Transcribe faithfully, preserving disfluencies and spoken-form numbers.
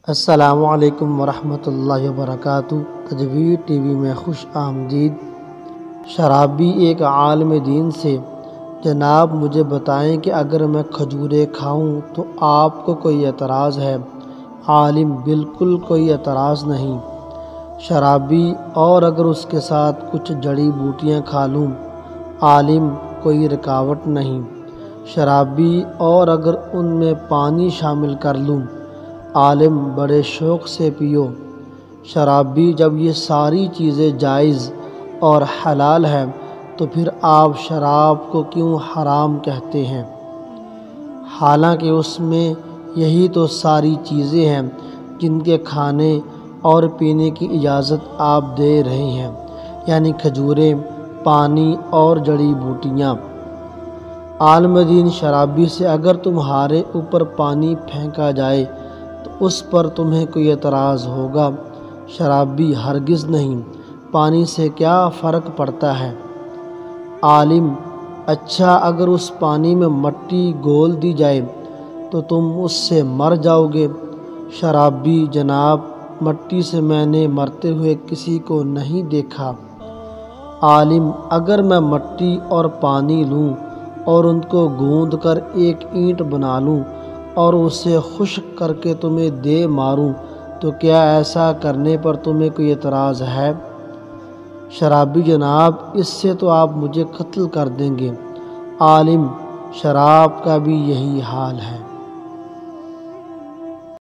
السلام علیکم ورحمۃ اللہ وبرکاتہ۔ تجوید ٹی وی میں خوش آمدید۔ شرابی ایک عالم دین سے: جناب مجھے بتائیں کہ اگر میں کھجوریں کھاؤں تو آپ کو کوئی اعتراض ہے؟ عالم: بالکل کوئی اعتراض نہیں۔ شرابی: اور اگر اس کے ساتھ کچھ جڑی بوٹیاں کھا لوں؟ عالم: کوئی رکاوٹ نہیں۔ شرابی: اور اگر ان میں پانی شامل کر لوں؟ عالم: بڑے شوق سے پیو۔ شرابی: جب یہ ساری چیزیں جائز اور حلال ہیں تو پھر آپ شراب کو کیوں حرام کہتے ہیں؟ حالانکہ اس میں یہی تو ساری چیزیں ہیں جن کے کھانے اور پینے کی اجازت آپ دے رہے ہیں، یعنی کھجوریں، پانی اور جڑی بوٹیاں۔ عالم دین شرابی سے: اگر تمہارے اوپر پانی پھینکا جائے تو اس پر تمہیں کوئی اعتراض ہوگا؟ شرابی: ہرگز نہیں، پانی سے کیا فرق پڑتا ہے؟ عالم: اچھا اگر اس پانی میں مٹی گھول دی جائے تو تم اس سے مر جاؤ گے؟ شرابی: جناب مٹی سے میں نے مرتے ہوئے کسی کو نہیں دیکھا۔ عالم: اگر میں مٹی اور پانی لوں اور ان کو گوندھ کر ایک اینٹ بنا لوں اور اسے خشک کر کے تمہیں دے ماروں تو کیا ایسا کرنے پر تمہیں کوئی اعتراض ہے؟ شرابی: جناب اس سے تو آپ مجھے قتل کر دیں گے۔ عالم: شراب کا بھی یہی حال ہے۔